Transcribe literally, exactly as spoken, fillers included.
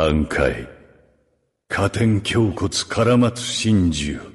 寛解。加点胸骨絡松真珠。